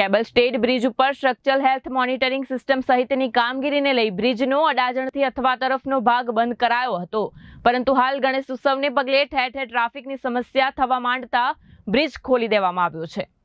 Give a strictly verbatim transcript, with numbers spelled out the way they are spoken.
Cable stayed bridge ઉપર structural health monitoring system સહિતની કામગીરીને લઈ બ્રિજનો અડાજણથી અથવા તરફનો ભાગ બંધ કરાયો હતો, પરંતુ હાલ ગણેશ ઉત્સવને પગલે ઠેર ઠેર ટ્રાફિકની સમસ્યા થવા માંડતા બ્રિજ ખોલી દેવામાં આવ્યો છે।